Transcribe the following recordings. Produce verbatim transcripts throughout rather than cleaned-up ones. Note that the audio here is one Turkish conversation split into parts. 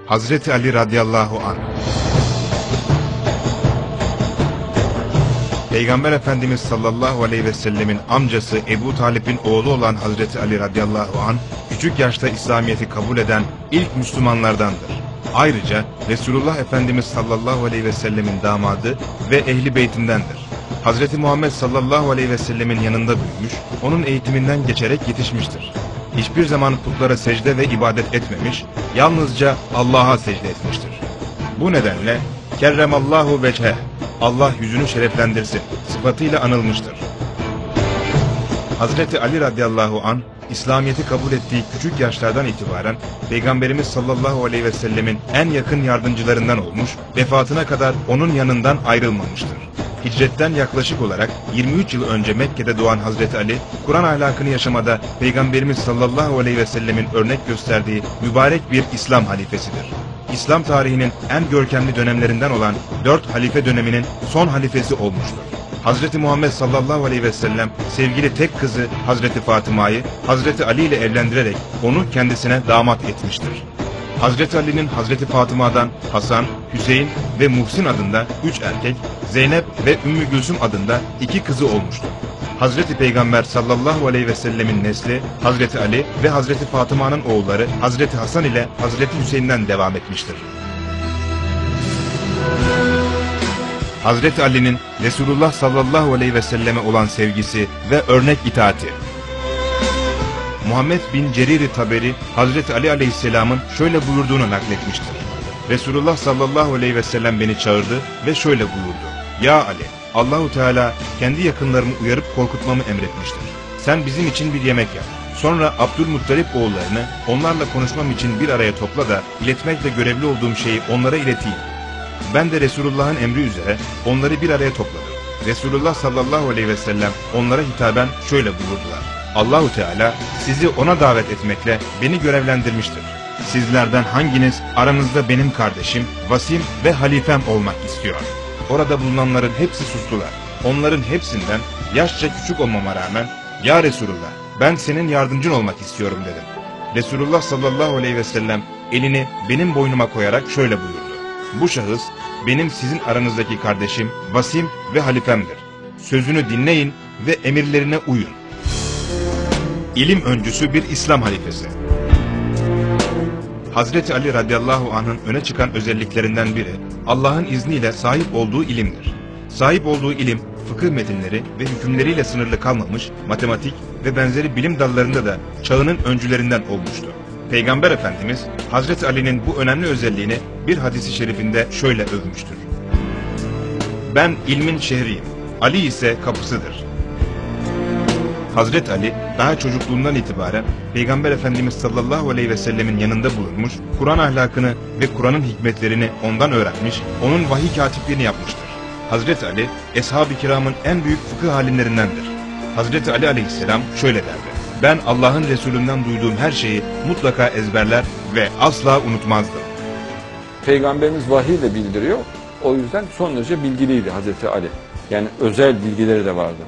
Hazreti Ali radıyallahu anh. Peygamber Efendimiz sallallahu aleyhi ve sellemin amcası Ebu Talip'in oğlu olan Hazreti Ali radıyallahu anh, küçük yaşta İslamiyet'i kabul eden ilk Müslümanlardandır. Ayrıca Resulullah Efendimiz sallallahu aleyhi ve sellemin damadı ve ehli beytindendir. Hazreti Muhammed sallallahu aleyhi ve sellemin yanında büyümüş, onun eğitiminden geçerek yetişmiştir. Hiçbir zaman putlara secde ve ibadet etmemiş, yalnızca Allah'a secde etmiştir. Bu nedenle kerremallahu vecheh, Allah yüzünü şereflendirsin sıfatıyla anılmıştır. Hazreti Ali radıyallahu anh, İslamiyet'i kabul ettiği küçük yaşlardan itibaren Peygamberimiz sallallahu aleyhi ve sellemin en yakın yardımcılarından olmuş, vefatına kadar onun yanından ayrılmamıştır. Hicretten yaklaşık olarak yirmi üç yıl önce Mekke'de doğan Hazreti Ali, Kur'an ahlakını yaşamada Peygamberimiz sallallahu aleyhi ve sellemin örnek gösterdiği mübarek bir İslam halifesidir. İslam tarihinin en görkemli dönemlerinden olan dört halife döneminin son halifesi olmuştur. Hazreti Muhammed sallallahu aleyhi ve sellem sevgili tek kızı Hazreti Fatıma'yı Hazreti Ali ile evlendirerek onu kendisine damat etmiştir. Hazreti Ali'nin Hazreti Fatıma'dan Hasan, Hüseyin ve Muhsin adında üç erkek, Zeynep ve Ümmü Gülsüm adında iki kızı olmuştur. Hazreti Peygamber sallallahu aleyhi ve sellemin nesli Hazreti Ali ve Hazreti Fatıma'nın oğulları Hazreti Hasan ile Hazreti Hüseyin'den devam etmiştir. Hazreti Ali'nin Resulullah sallallahu aleyhi ve selleme olan sevgisi ve örnek itaati. Muhammed bin Cerir-i Taberi Hazreti Ali aleyhisselamın şöyle buyurduğunu nakletmiştir. Resulullah sallallahu aleyhi ve sellem beni çağırdı ve şöyle buyurdu: "Ya Ali, Allahu Teala kendi yakınlarımı uyarıp korkutmamı emretmiştir. Sen bizim için bir yemek yap. Sonra Abdülmuttalip oğullarını onlarla konuşmam için bir araya topla da iletmekle görevli olduğum şeyi onlara ileteyim." Ben de Resulullah'ın emri üzere onları bir araya topladım. Resulullah sallallahu aleyhi ve sellem onlara hitaben şöyle buyurdular: "Allahu Teala sizi ona davet etmekle beni görevlendirmiştir. Sizlerden hanginiz aranızda benim kardeşim, vasim ve halifem olmak istiyor?" Orada bulunanların hepsi sustular. Onların hepsinden yaşça küçük olmama rağmen "Ya Resulullah, ben senin yardımcın olmak istiyorum" dedim. Resulullah sallallahu aleyhi ve sellem elini benim boynuma koyarak şöyle buyurdu: "Bu şahıs benim sizin aranızdaki kardeşim, vasim ve halifemdir. Sözünü dinleyin ve emirlerine uyun." İlim öncüsü bir İslam halifesi. Hazreti Ali radıyallahu anh'ın öne çıkan özelliklerinden biri Allah'ın izniyle sahip olduğu ilimdir. Sahip olduğu ilim fıkıh metinleri ve hükümleriyle sınırlı kalmamış, matematik ve benzeri bilim dallarında da çağının öncülerinden olmuştu. Peygamber Efendimiz Hazreti Ali'nin bu önemli özelliğini bir hadisi şerifinde şöyle övmüştür: "Ben ilmin şehriyim, Ali ise kapısıdır." Hazreti Ali daha çocukluğundan itibaren Peygamber Efendimiz sallallahu aleyhi ve sellemin yanında bulunmuş, Kur'an ahlakını ve Kur'an'ın hikmetlerini ondan öğrenmiş, onun vahiy katipliğini yapmıştır. Hazreti Ali, Eshab-ı Kiram'ın en büyük fıkıh alimlerindendir. Hazreti Ali aleyhisselam şöyle derdi: "Ben Allah'ın Resulünden duyduğum her şeyi mutlaka ezberler ve asla unutmazdım." Peygamberimiz vahiy de bildiriyor, o yüzden son derece bilgiliydi Hazreti Ali. Yani özel bilgileri de vardı.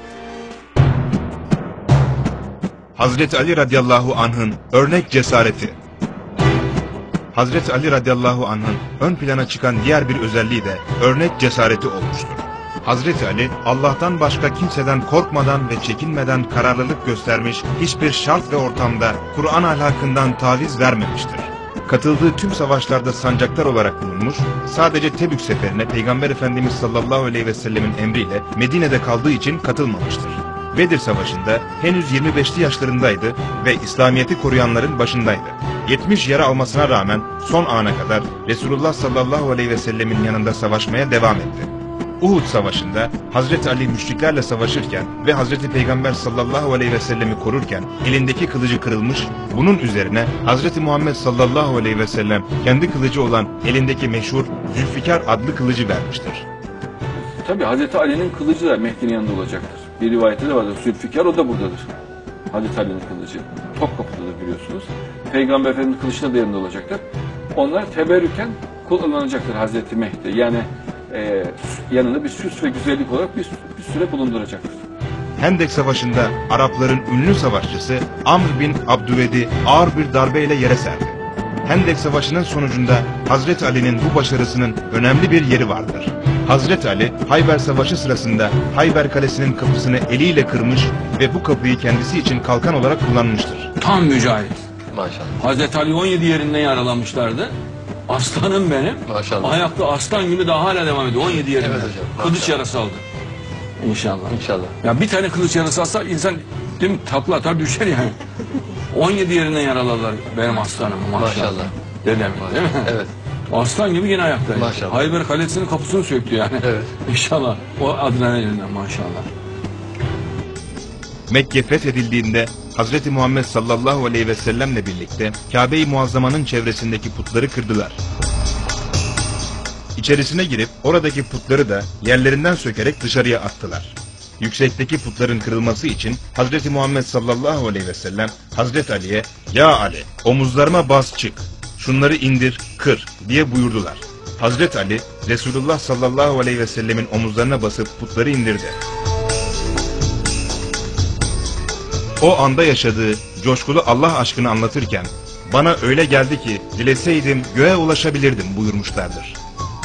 Hazreti Ali radıyallahu anh'ın örnek cesareti. Hazreti Ali radıyallahu anh'ın ön plana çıkan diğer bir özelliği de örnek cesareti olmuştur. Hazreti Ali, Allah'tan başka kimseden korkmadan ve çekinmeden kararlılık göstermiş, hiçbir şart ve ortamda Kur'an ahlakından taviz vermemiştir. Katıldığı tüm savaşlarda sancaktar olarak bulunmuş, sadece Tebük seferine Peygamber Efendimiz sallallahu aleyhi ve sellemin emriyle Medine'de kaldığı için katılmamıştır. Bedir Savaşı'nda henüz yirmi beşli yaşlarındaydı ve İslamiyet'i koruyanların başındaydı. yetmiş yara almasına rağmen son ana kadar Resulullah sallallahu aleyhi ve sellemin yanında savaşmaya devam etti. Uhud Savaşı'nda Hazreti Ali müşriklerle savaşırken ve Hazreti Peygamber sallallahu aleyhi ve sellemi korurken elindeki kılıcı kırılmış, bunun üzerine Hazreti Muhammed sallallahu aleyhi ve sellem kendi kılıcı olan elindeki meşhur Zülfikar adlı kılıcı vermiştir. Tabi Hazreti Ali'nin kılıcı da Mehdi'nin yanında olacaktır. Bir rivayette de vardır. Zülfikar, o da buradadır. Hazreti Ali'nin kılıcı. Topkapı'dadır biliyorsunuz. Peygamber Efendimiz kılıçla da yanında olacaktır. Onlar teberrüken kullanacaktır Hazreti Mehdi. Yani e, yanında bir süs ve güzellik olarak bir, bir süre bulunduracaktır. Hendek Savaşı'nda Arapların ünlü savaşçısı Amr bin Abdüved'i ağır bir darbeyle yere serdi. Hendek Savaşı'nın sonucunda Hazreti Ali'nin bu başarısının önemli bir yeri vardır. Hazreti Ali, Hayber Savaşı sırasında Hayber Kalesi'nin kapısını eliyle kırmış ve bu kapıyı kendisi için kalkan olarak kullanmıştır. Tam mücahit. Maşallah. Hazreti Ali on yedi yerinden yaralamışlardı. Aslanım benim. Maşallah. Ayakta aslan gibi daha hala devam ediyor. on yedi yerinden. Evet hocam, Kılıç maşallah. yarası aldı. İnşallah. İnşallah. Ya bir tane kılıç yarası alsa insan değil mi, takla atar düşer yani. on yedi yerinden yaraladılar benim aslanımı maşallah. Maşallah. Dedem değil mi? Evet. Aslan gibi yine ayakta. Maşallah. Hayber Kalesi'nin kapısını söktü yani. Evet. İnşallah. O adrenalinden maşallah. Mekke fethedildiğinde Hazreti Muhammed sallallahu aleyhi ve sellemle birlikte Kabe-i Muazzama'nın çevresindeki putları kırdılar. İçerisine girip oradaki putları da yerlerinden sökerek dışarıya attılar. Yüksekteki putların kırılması için Hazreti Muhammed sallallahu aleyhi ve sellem Hazreti Ali'ye "Ya Ali, omuzlarıma bas çık, şunları indir, kır" diye buyurdular. Hazreti Ali, Resulullah sallallahu aleyhi ve sellemin omuzlarına basıp putları indirdi. O anda yaşadığı coşkulu Allah aşkını anlatırken, "Bana öyle geldi ki dileseydim göğe ulaşabilirdim" buyurmuşlardır.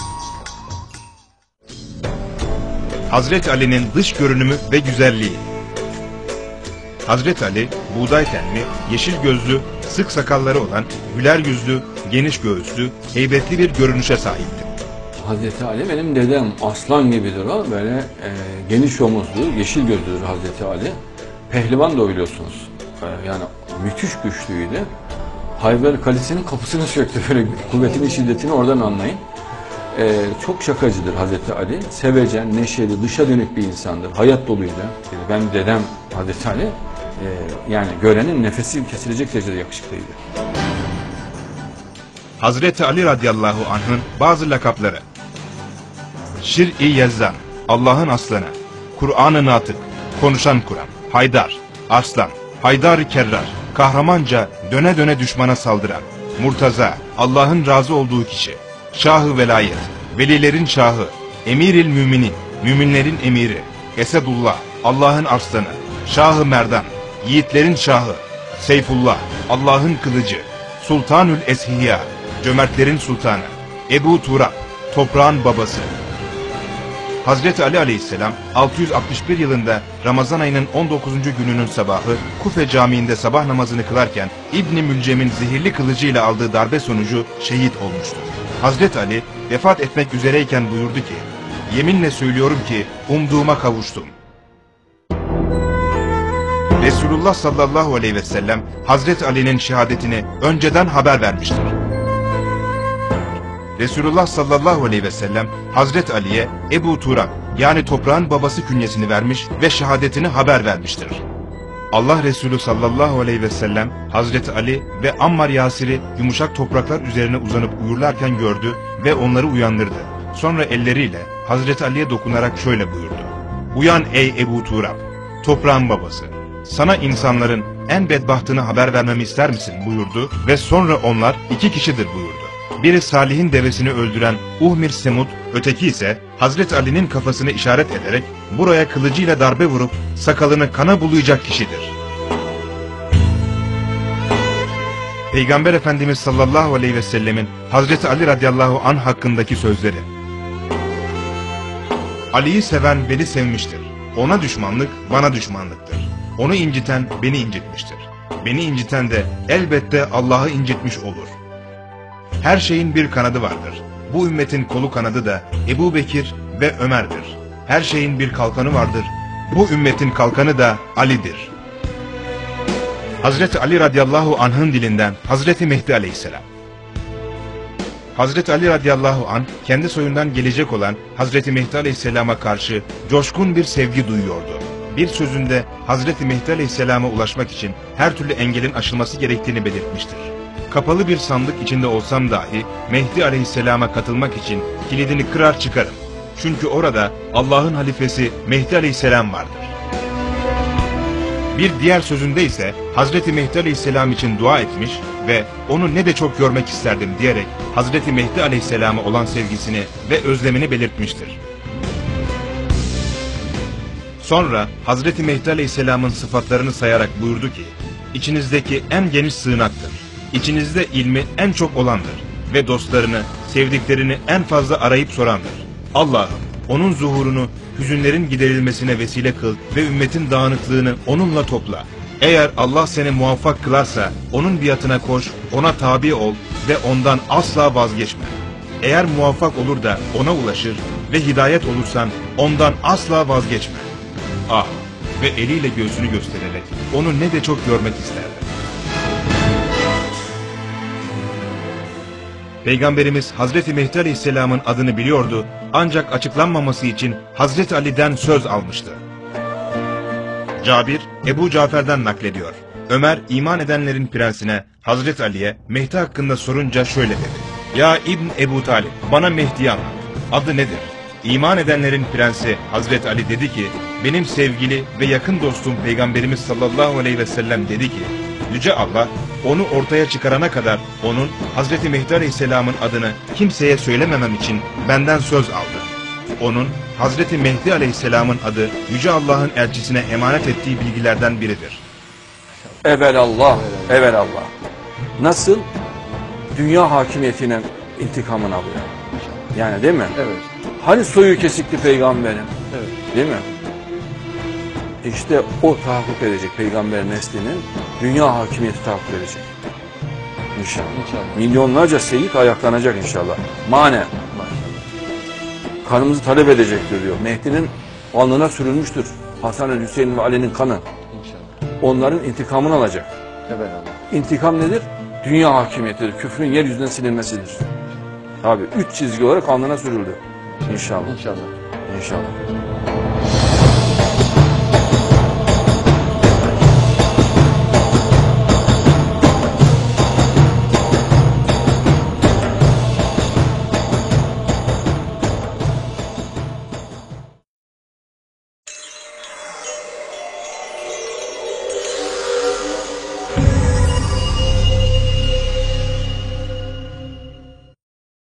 Hazreti Ali'nin dış görünümü ve güzelliği. Hazreti Ali, buğday tenli, yeşil gözlü, sık sakalları olan, güler yüzlü, geniş göğüslü, heybetli bir görünüşe sahipti. Hazreti Ali benim dedem, aslan gibidir o. Böyle e, geniş omuzlu, yeşil gözlüdür Hazreti Ali. Pehlivan da biliyorsunuz. E, yani müthiş güçlüydü. Hayber Kalesi'nin kapısını söktü. Böyle kuvvetinin şiddetini oradan anlayın. E, çok şakacıdır Hazreti Ali. Sevecen, neşeli, dışa dönük bir insandır. Hayat doluydu. E, benim dedem Hazreti Ali, e, yani görenin nefesi kesilecek derecede yakışıklıydı. Hazreti Ali radıyallahu anh'ın bazı lakapları: Şir-i Yezzan, Allah'ın aslanı; Kur'an-ı Natık, konuşan Kur'an; Haydar, Arslan; Haydar-ı Kerrar, kahramanca döne döne düşmana saldıran; Murtaza, Allah'ın razı olduğu kişi; Şah-ı Velayet, velilerin şahı; Emir-il Müminin, müminlerin emiri; Esedullah, Allah'ın arslanı; Şah-ı Merdan, yiğitlerin şahı; Seyfullah, Allah'ın kılıcı; Sultanül Eshiya, cömertlerin sultanı; Ebu Turab, toprağın babası. Hazreti Ali aleyhisselam altı yüz altmış bir yılında Ramazan ayının on dokuzuncu gününün sabahı Kufe Camii'nde sabah namazını kılarken İbn-i Mülcem'in zehirli kılıcıyla aldığı darbe sonucu şehit olmuştur. Hazreti Ali vefat etmek üzereyken buyurdu ki, "Yeminle söylüyorum ki umduğuma kavuştum." Resulullah sallallahu aleyhi ve sellem Hazreti Ali'nin şehadetini önceden haber vermiştir. Resulullah sallallahu aleyhi ve sellem Hazreti Ali'ye Ebu Turab, yani toprağın babası künyesini vermiş ve şehadetini haber vermiştir. Allah Resulü sallallahu aleyhi ve sellem Hazreti Ali ve Ammar Yasir'i yumuşak topraklar üzerine uzanıp uyurlarken gördü ve onları uyandırdı. Sonra elleriyle Hazreti Ali'ye dokunarak şöyle buyurdu: "Uyan ey Ebu Turab, toprağın babası. Sana insanların en bedbahtını haber vermemi ister misin?" buyurdu ve sonra onlar iki kişidir buyurdu. Biri Salih'in devesini öldüren Uhmir Semud, öteki ise Hazreti Ali'nin kafasını işaret ederek buraya kılıcıyla darbe vurup sakalını kana bulayacak kişidir. Peygamber Efendimiz sallallahu aleyhi ve sellemin Hazreti Ali radıyallahu anh hakkındaki sözleri: "Ali'yi seven beni sevmiştir. Ona düşmanlık bana düşmanlıktır. Onu inciten beni incitmiştir. Beni inciten de elbette Allah'ı incitmiş olur. Her şeyin bir kanadı vardır. Bu ümmetin kolu kanadı da Ebu Bekir ve Ömer'dir. Her şeyin bir kalkanı vardır. Bu ümmetin kalkanı da Ali'dir." Hazreti Ali radıyallahu anh'ın dilinden Hazreti Mehdi aleyhisselam. Hazreti Ali radıyallahu anh kendi soyundan gelecek olan Hazreti Mehdi aleyhisselama karşı coşkun bir sevgi duyuyordu. Bir sözünde Hazreti Mehdi aleyhisselama ulaşmak için her türlü engelin aşılması gerektiğini belirtmiştir. "Kapalı bir sandık içinde olsam dahi Mehdi aleyhisselama katılmak için kilidini kırar çıkarım. Çünkü orada Allah'ın halifesi Mehdi aleyhisselam vardır." Bir diğer sözünde ise Hazreti Mehdi aleyhisselam için dua etmiş ve "Onu ne de çok görmek isterdim" diyerek Hazreti Mehdi aleyhisselama olan sevgisini ve özlemini belirtmiştir. Sonra Hazreti Mehdi aleyhisselamın sıfatlarını sayarak buyurdu ki, "İçinizdeki en geniş sığınaktır. içinizde ilmi en çok olandır ve dostlarını, sevdiklerini en fazla arayıp sorandır. Allah'ım onun zuhurunu hüzünlerin giderilmesine vesile kıl ve ümmetin dağınıklığını onunla topla. Eğer Allah seni muvaffak kılarsa onun biatına koş, ona tabi ol ve ondan asla vazgeçme. Eğer muvaffak olur da ona ulaşır ve hidayet olursan ondan asla vazgeçme. Ah, ve eliyle göğsünü göstererek onu ne de çok görmek isterdi. Peygamberimiz Hazreti Mehdi Aleyhisselam'ın adını biliyordu ancak açıklanmaması için Hazreti Ali'den söz almıştı. Cabir, Ebu Cafer'den naklediyor. Ömer, iman edenlerin prensine, Hazreti Ali'ye Mehdi hakkında sorunca şöyle dedi. Ya İbn Ebu Talib, bana Mehdi'yi anlat. Adı nedir? İman edenlerin prensi Hazreti Ali dedi ki, benim sevgili ve yakın dostum Peygamberimiz sallallahu aleyhi ve sellem dedi ki, Yüce Allah onu ortaya çıkarana kadar onun Hazreti Mehdi Aleyhisselam'ın adını kimseye söylememem için benden söz aldı. Onun Hazreti Mehdi Aleyhisselam'ın adı Yüce Allah'ın elçisine emanet ettiği bilgilerden biridir. Evelallah, evelallah. Nasıl? Dünya hakimiyetine intikamını alıyor. Yani değil mi? Evet. Hani soyu kesikti peygamberin? Evet. Değil mi? İşte o tahakkuk edecek peygamber neslinin dünya hakimiyeti tahakkuk edecek. İnşallah. İnşallah. Milyonlarca seyit ayaklanacak inşallah. Mane. Kanımızı talep edecektir diyor. Mehdi'nin alnına sürülmüştür Hasan, Hüseyin ve Ali'nin kanı. İnşallah. Onların intikamını alacak. Evet. İntikam nedir? Dünya hakimiyetidir. Küfrün yeryüzünden silinmesidir. Abi üç çizgi olarak alnına sürüldü. İnşallah. İnşallah. İnşallah.